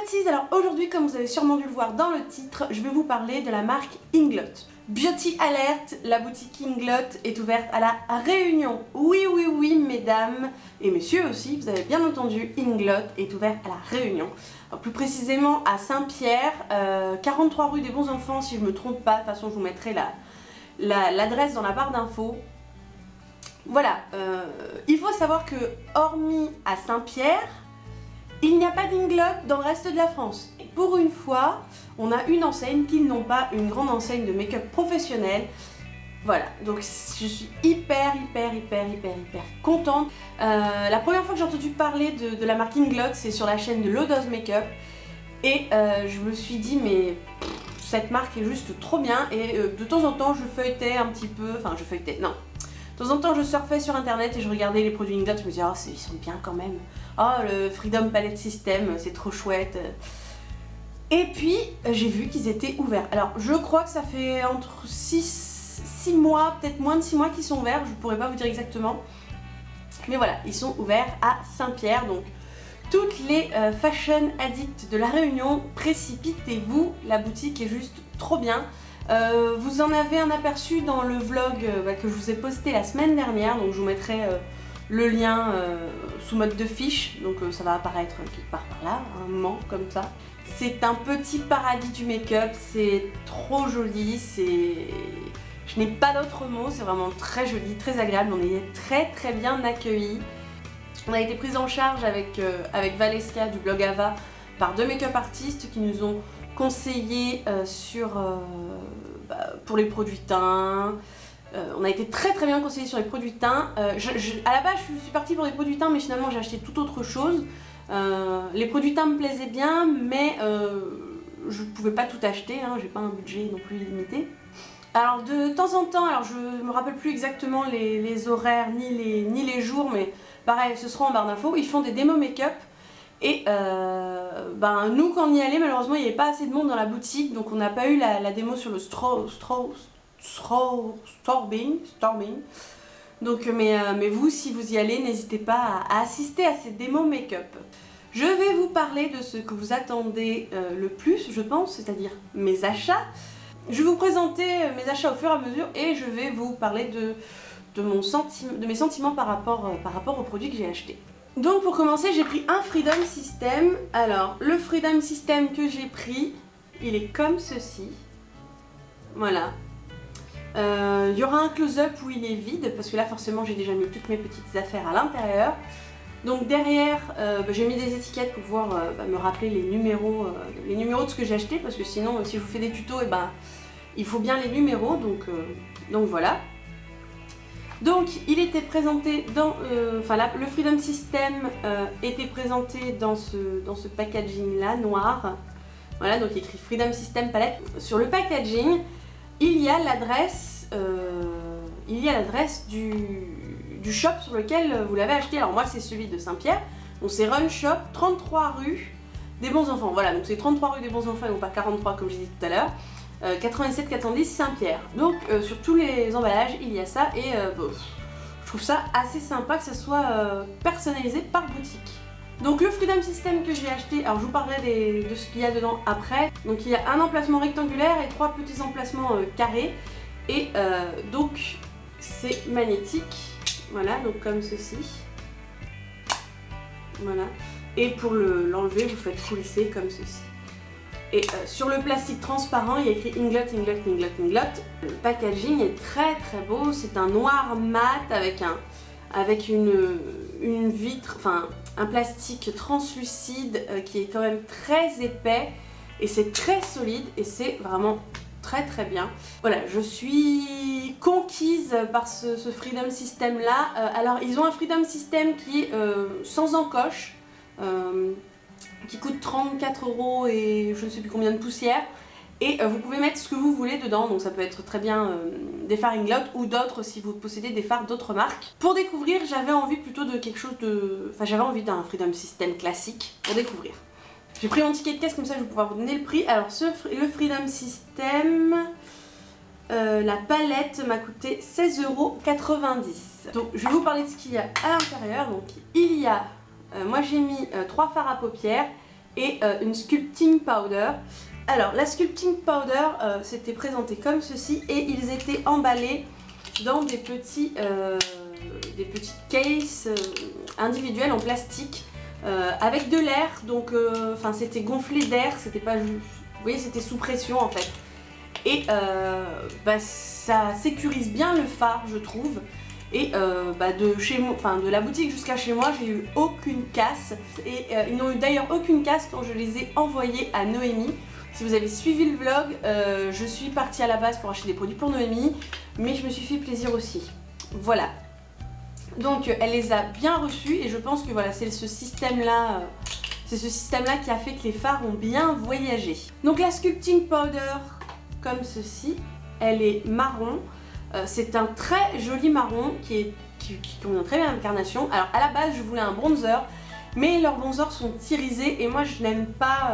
Beauties, alors aujourd'hui comme vous avez sûrement dû le voir dans le titre, je vais vous parler de la marque Inglot. Beauty Alert, la boutique Inglot est ouverte à la Réunion. Oui mesdames et messieurs aussi, vous avez bien entendu, Inglot est ouvert à la Réunion. Alors, plus précisément à Saint-Pierre, 43 rue des Bons Enfants si je ne me trompe pas, de toute façon je vous mettrai l'adresse dans la barre d'infos. Voilà, il faut savoir que hormis à Saint-Pierre, il n'y a pas d'Inglot dans le reste de la France. Et pour une fois, on a une enseigne qu'ils n'ont pas, une grande enseigne de make-up professionnel. Voilà, donc je suis hyper contente. La première fois que j'ai entendu parler de la marque Inglot, c'est sur la chaîne de Low Dose Makeup. Et je me suis dit, mais cette marque est juste trop bien. Et de temps en temps, je feuilletais un petit peu, enfin je feuilletais, non. De temps en temps, je surfais sur internet et je regardais les produits Inglot, je me disais, oh, ils sont bien quand même. Oh, le Freedom Palette System, c'est trop chouette. Et puis, j'ai vu qu'ils étaient ouverts. Alors, je crois que ça fait entre 6 mois, peut-être moins de 6 mois qu'ils sont ouverts, je ne pourrais pas vous dire exactement. Mais voilà, ils sont ouverts à Saint-Pierre, donc toutes les fashion addicts de la Réunion, précipitez-vous, la boutique est juste trop bien. Vous en avez un aperçu dans le vlog que je vous ai posté la semaine dernière, donc je vous mettrai le lien sous mode de fiche, donc ça va apparaître quelque part par là, un moment comme ça. C'est un petit paradis du make-up, c'est trop joli, je n'ai pas d'autres mots, c'est vraiment très joli, très agréable, on est très bien accueillis. On a été prise en charge avec Valeska du blog Ava par deux make-up artistes qui nous ont conseillé pour les produits teints. On a été très bien conseillé sur les produits teints. À la base je suis partie pour les produits teints, mais finalement j'ai acheté tout autre chose. Les produits teints me plaisaient bien, mais je ne pouvais pas tout acheter, hein, j'ai pas un budget non plus illimité. Alors de temps en temps, alors je me rappelle plus exactement les horaires ni les jours, mais pareil, ce sera en barre d'infos, ils font des démos make-up. Et nous quand on y allait, malheureusement il n'y avait pas assez de monde dans la boutique, donc on n'a pas eu la démo sur le Storming. Donc mais vous, si vous y allez, n'hésitez pas à assister à ces démos make-up. Je vais vous parler de ce que vous attendez le plus, je pense, c'est-à-dire mes achats. Je vais vous présenter mes achats au fur et à mesure et je vais vous parler de mes sentiments par rapport aux produits que j'ai achetés. Donc pour commencer, j'ai pris un Freedom System. Alors le Freedom System que j'ai pris, il est comme ceci. Voilà. Il y aura un close-up où il est vide parce que là forcément j'ai déjà mis toutes mes petites affaires à l'intérieur. Donc derrière j'ai mis des étiquettes pour pouvoir me rappeler les numéros de ce que j'ai acheté, parce que sinon si je vous fais des tutos, il faut bien les numéros, donc voilà. Donc il était présenté dans, le Freedom System était présenté dans ce packaging là noir. Voilà, donc il écrit Freedom System Palette. Sur le packaging, il y a l'adresse du shop sur lequel vous l'avez acheté. Alors moi c'est celui de Saint-Pierre, donc c'est Run Shop, 33 rue des Bons Enfants. Voilà, donc c'est 33 rue des Bons Enfants et non pas 43 comme j'ai dit tout à l'heure. 87 410 Saint-Pierre. Donc sur tous les emballages il y a ça et je trouve ça assez sympa que ça soit personnalisé par boutique. Donc le Freedom System que j'ai acheté, alors je vous parlerai de ce qu'il y a dedans après. Donc il y a un emplacement rectangulaire et 3 petits emplacements carrés et donc c'est magnétique. Voilà, donc comme ceci. Voilà. Et pour l'enlever, vous faites coulisser comme ceci. Et sur le plastique transparent, il y a écrit Inglot, Inglot, Inglot, Inglot. Le packaging est très beau. C'est un noir mat avec une vitre, enfin un plastique translucide qui est quand même très épais. Et c'est très solide et c'est vraiment très bien. Voilà, je suis conquise par ce Freedom System là. Alors ils ont un Freedom System qui est sans encoche, qui coûte 34 € et je ne sais plus combien de poussières. Et vous pouvez mettre ce que vous voulez dedans, donc ça peut être très bien des fards Inglot ou d'autres si vous possédez des fards d'autres marques. Pour découvrir, j'avais envie plutôt de quelque chose de... Enfin j'avais envie d'un Freedom System classique pour découvrir. J'ai pris mon ticket de caisse comme ça je vais pouvoir vous donner le prix. Alors le Freedom System, la palette m'a coûté 16,90 €. Donc je vais vous parler de ce qu'il y a à l'intérieur. Donc il y a, moi j'ai mis 3 fards à paupières et une sculpting powder. Alors la sculpting powder c'était présenté comme ceci et ils étaient emballés dans des petites cases individuelles en plastique avec de l'air, donc enfin c'était gonflé d'air, c'était pas juste, vous voyez, c'était sous pression en fait. Et ça sécurise bien le fard, je trouve. Et de la boutique jusqu'à chez moi, j'ai eu aucune casse. Et ils n'ont eu d'ailleurs aucune casse quand je les ai envoyés à Noémie. Si vous avez suivi le vlog, je suis partie à la base pour acheter des produits pour Noémie, mais je me suis fait plaisir aussi. Voilà. Donc elle les a bien reçus et je pense que voilà, c'est ce système-là qui a fait que les fards ont bien voyagé. Donc la sculpting powder, comme ceci, elle est marron. C'est un très joli marron qui convient très bien à l'incarnation. Alors à la base je voulais un bronzer, mais leurs bronzers sont irisés et moi je n'aime pas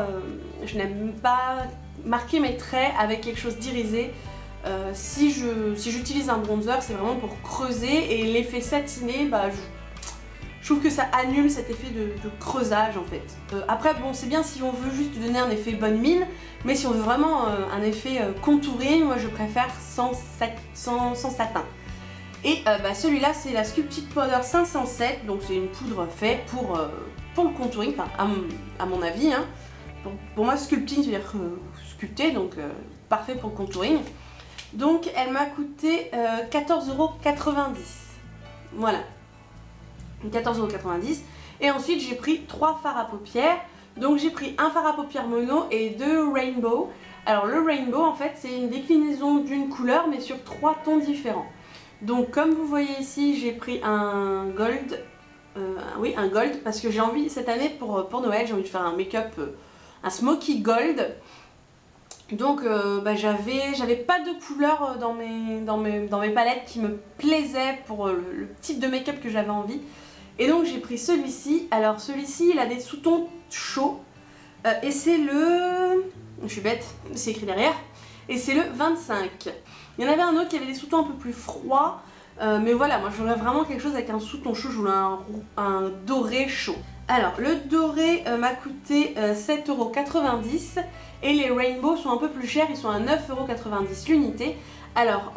marquer mes traits avec quelque chose d'irisé. Si j'utilise un bronzer, c'est vraiment pour creuser, et l'effet satiné, je trouve que ça annule cet effet de creusage en fait. Après bon, c'est bien si on veut juste donner un effet bonne mine, mais si on veut vraiment un effet contouring, moi je préfère sans satin. Et celui-là c'est la Sculpting Powder 507, donc c'est une poudre faite pour le contouring, enfin à mon avis. Hein. Pour moi sculpting ça veut dire sculpter, donc parfait pour le contouring. Donc elle m'a coûté 14,90 €. Voilà. 14,90 €. Et ensuite j'ai pris 3 fards à paupières. Donc j'ai pris un fard à paupières mono et 2 rainbow. Alors le rainbow en fait c'est une déclinaison d'une couleur mais sur 3 tons différents. Donc comme vous voyez ici j'ai pris un gold. Oui, un gold, parce que j'ai envie cette année pour Noël, j'ai envie de faire un make-up, un smoky gold. Donc j'avais pas de couleur dans mes palettes qui me plaisaient pour le type de make-up que j'avais envie. Et donc j'ai pris celui-ci. Alors celui-ci il a des sous-tons chauds et c'est le... Je suis bête, c'est écrit derrière. Et c'est le 25. Il y en avait un autre qui avait des sous-tons un peu plus froids. Mais voilà, moi je voulais vraiment quelque chose avec un sous-ton chaud, je voulais un doré chaud. Alors le doré m'a coûté 7,90 € et les rainbows sont un peu plus chers, ils sont à 9,90 € l'unité. Alors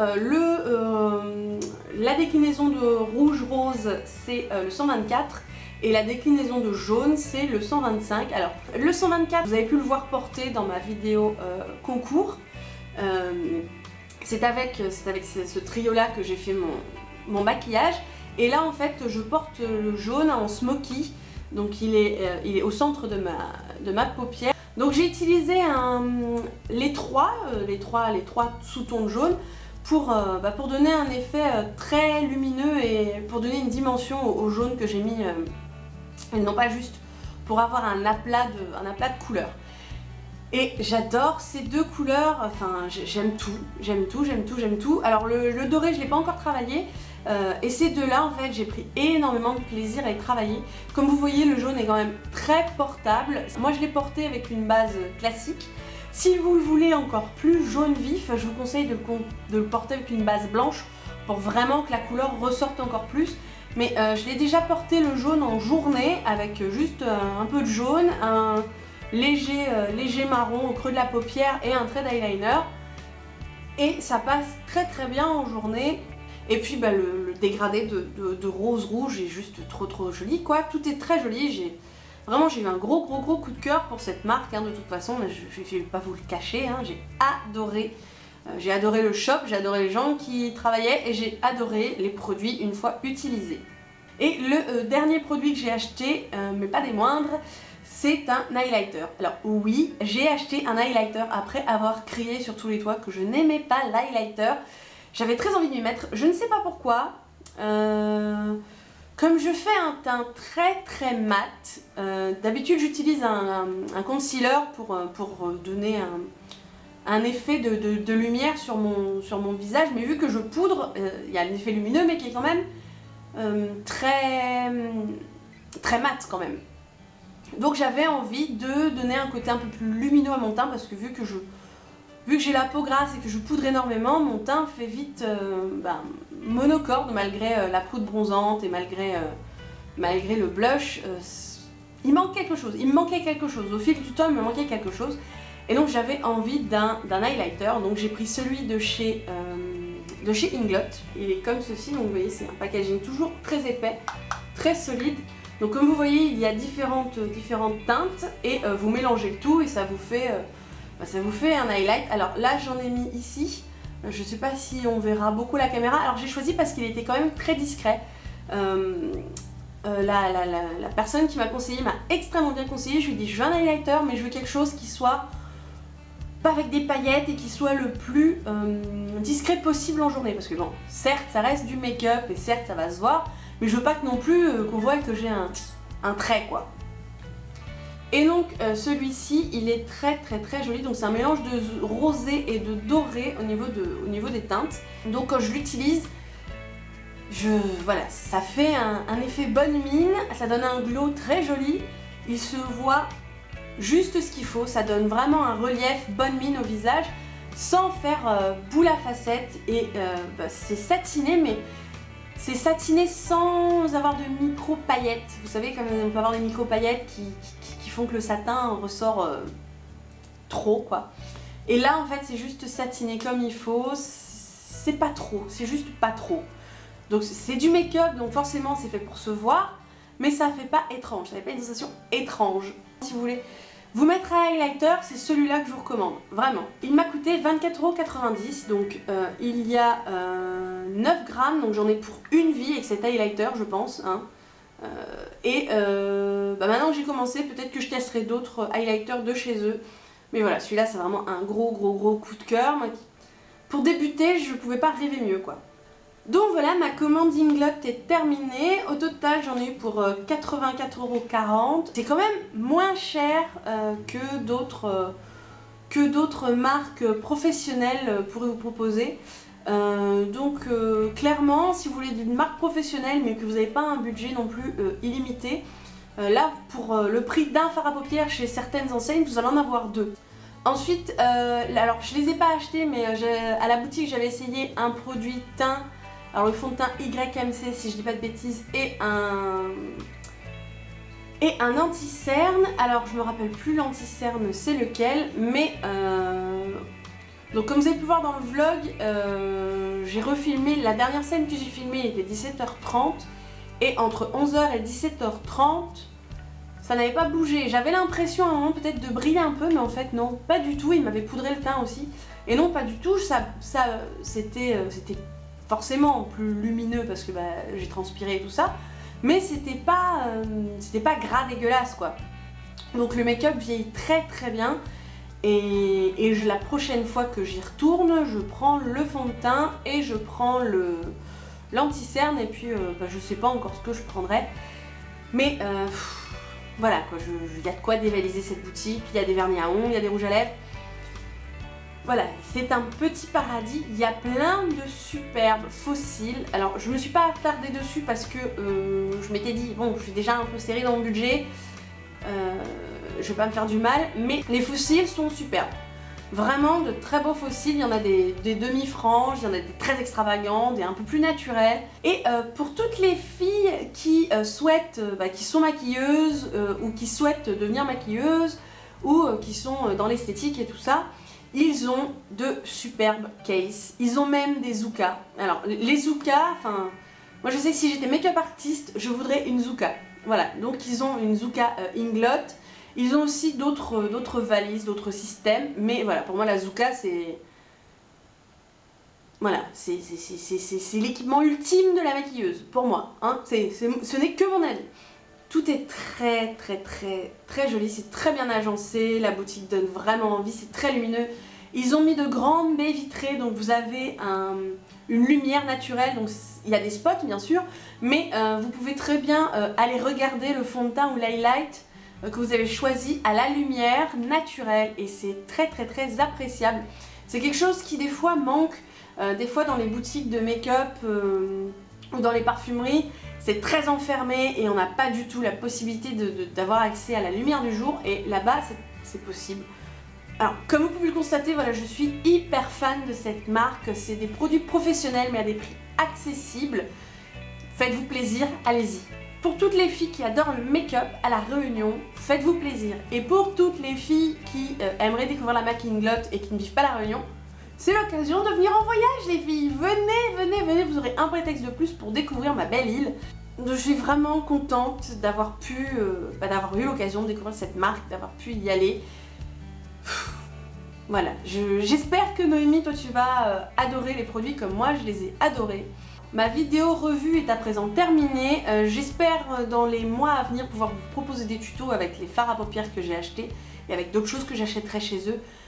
la déclinaison de rouge rose c'est le 124 et la déclinaison de jaune c'est le 125. Alors le 124 vous avez pu le voir porter dans ma vidéo concours. C'est avec ce trio là que j'ai fait mon maquillage, et là en fait je porte le jaune en smoky, donc il est au centre de ma paupière. Donc j'ai utilisé les trois sous-tons de jaune pour donner un effet très lumineux et pour donner une dimension au jaune que j'ai mis, et non pas juste pour avoir un aplat de couleur. Et j'adore ces deux couleurs, enfin j'aime tout. Alors le doré je l'ai pas encore travaillé, et ces deux-là en fait j'ai pris énormément de plaisir à les travailler. Comme vous voyez le jaune est quand même très portable. Moi je l'ai porté avec une base classique. Si vous le voulez encore plus jaune vif, je vous conseille de le porter avec une base blanche pour vraiment que la couleur ressorte encore plus. Mais je l'ai déjà porté le jaune en journée avec juste un peu de jaune, un léger marron au creux de la paupière et un trait d'eyeliner, et ça passe très bien en journée. Et puis le dégradé de rose rouge est juste trop joli quoi, tout est très joli. J'ai eu un gros coup de cœur pour cette marque hein, de toute façon, je vais pas vous le cacher, hein, j'ai adoré le shop, j'ai adoré les gens qui y travaillaient et j'ai adoré les produits une fois utilisés. Et le dernier produit que j'ai acheté, mais pas des moindres, c'est un highlighter. Alors oui, j'ai acheté un highlighter après avoir crié sur tous les toits que je n'aimais pas l'highlighter. J'avais très envie de m'y mettre, je ne sais pas pourquoi. Comme je fais un teint très mat, d'habitude j'utilise un concealer pour donner un effet de lumière sur mon visage. Mais vu que je poudre, il y a un effet lumineux mais qui est quand même très mat quand même. Donc j'avais envie de donner un côté un peu plus lumineux à mon teint, parce que vu que j'ai la peau grasse et que je poudre énormément, mon teint fait vite monocorde malgré la poudre bronzante et malgré le blush. il manque quelque chose, il me manquait quelque chose, au fil du temps il me manquait quelque chose. Et donc j'avais envie d'un highlighter, donc j'ai pris celui de chez Inglot. Il est comme ceci, donc vous voyez c'est un packaging toujours très épais, très solide. Donc comme vous voyez il y a différentes teintes et vous mélangez le tout et ça vous fait un highlight. Alors là j'en ai mis ici, je sais pas si on verra beaucoup la caméra, alors j'ai choisi parce qu'il était quand même très discret. La personne qui m'a conseillé m'a extrêmement bien conseillé, je lui ai dit je veux un highlighter mais je veux quelque chose qui soit pas avec des paillettes et qui soit le plus discret possible en journée, parce que bon, certes ça reste du make-up et certes ça va se voir, mais je veux pas que non plus qu'on voit que j'ai un trait quoi. Et donc celui-ci il est très joli, donc c'est un mélange de rosé et de doré au niveau des teintes. Donc quand je l'utilise, voilà, ça fait un effet bonne mine, ça donne un glow très joli, il se voit juste ce qu'il faut, ça donne vraiment un relief bonne mine au visage sans faire boule à facettes et c'est satiné, mais c'est satiné sans avoir de micro paillettes. Vous savez comme on peut avoir des micro paillettes qui font que le satin ressort trop quoi. Et là en fait c'est juste satiné comme il faut, c'est pas trop, c'est juste pas trop. Donc c'est du make-up donc forcément c'est fait pour se voir, mais ça fait pas étrange, ça fait pas une sensation étrange. Si vous voulez vous mettre un highlighter, c'est celui-là que je vous recommande, vraiment. Il m'a coûté 24,90 €, donc il y a 9 grammes, donc j'en ai pour une vie avec cet highlighter, je pense. Hein. Maintenant que j'ai commencé, peut-être que je testerai d'autres highlighters de chez eux. Mais voilà, celui-là, c'est vraiment un gros coup de cœur. Pour débuter, je ne pouvais pas rêver mieux, quoi. Donc voilà, ma commande Inglot est terminée. Au total, j'en ai eu pour 84,40 €. C'est quand même moins cher que d'autres marques professionnelles pourraient vous proposer. Clairement, si vous voulez d'une marque professionnelle mais que vous n'avez pas un budget non plus illimité, là pour le prix d'un fard à paupières chez certaines enseignes, vous allez en avoir deux. Ensuite, alors je les ai pas achetés mais à la boutique j'avais essayé un produit teint. Alors le fond de teint YMC si je dis pas de bêtises et un anti-cerne. Alors je me rappelle plus l'anti-cerne c'est lequel, mais donc comme vous avez pu voir dans le vlog, j'ai refilmé, la dernière scène que j'ai filmée il était 17h30 et entre 11h et 17h30 ça n'avait pas bougé. J'avais l'impression à un moment peut-être de briller un peu mais en fait non, pas du tout, il m'avait poudré le teint aussi. Et non pas du tout, c'était forcément plus lumineux parce que j'ai transpiré et tout ça, mais c'était pas gras dégueulasse quoi. Donc le make-up vieillit très bien et la prochaine fois que j'y retourne, je prends le fond de teint et je prends l'anti-cerne et puis je sais pas encore ce que je prendrai, mais voilà quoi, il y a de quoi dévaliser cette boutique, il y a des vernis à ongles, il y a des rouges à lèvres. Voilà, c'est un petit paradis, il y a plein de superbes fossiles. Alors je me suis pas attardée dessus parce que je m'étais dit, bon je suis déjà un peu serrée dans mon budget, je vais pas me faire du mal, mais les fossiles sont superbes. Vraiment de très beaux fossiles, il y en a des demi-franges, il y en a des très extravagants, des un peu plus naturels. Et pour toutes les filles qui souhaitent, qui sont maquilleuses ou qui souhaitent devenir maquilleuses ou qui sont dans l'esthétique et tout ça, ils ont de superbes cases, ils ont même des Zuka. Alors les Zuka, enfin, moi je sais que si j'étais make-up artiste, je voudrais une Zuka. Voilà, donc ils ont une Zuka Inglot, ils ont aussi d'autres valises, d'autres systèmes, mais voilà, pour moi la Zuka c'est... Voilà, c'est l'équipement ultime de la maquilleuse, pour moi, hein, ce n'est que mon avis. Tout est très joli, c'est très bien agencé, la boutique donne vraiment envie, c'est très lumineux. Ils ont mis de grandes baies vitrées, donc vous avez une lumière naturelle, donc il y a des spots bien sûr, mais vous pouvez très bien aller regarder le fond de teint ou l'highlight que vous avez choisi à la lumière naturelle et c'est très appréciable. C'est quelque chose qui des fois manque, des fois dans les boutiques de make-up ou dans les parfumeries. C'est très enfermé et on n'a pas du tout la possibilité d'avoir accès à la lumière du jour et là-bas c'est possible. Alors comme vous pouvez le constater, voilà, je suis hyper fan de cette marque, c'est des produits professionnels mais à des prix accessibles. Faites-vous plaisir, allez-y. Pour toutes les filles qui adorent le make-up à la Réunion, faites-vous plaisir. Et pour toutes les filles qui aimeraient découvrir la marque Inglot et qui ne vivent pas la Réunion, c'est l'occasion de venir en voyage les filles. Venez, vous aurez un prétexte de plus pour découvrir ma belle île. Je suis vraiment contente d'avoir eu l'occasion de découvrir cette marque, d'avoir pu y aller. Voilà, j'espère que Noémie, toi tu vas adorer les produits comme moi je les ai adorés. Ma vidéo revue est à présent terminée. J'espère dans les mois à venir pouvoir vous proposer des tutos avec les fards à paupières que j'ai achetés et avec d'autres choses que j'achèterai chez eux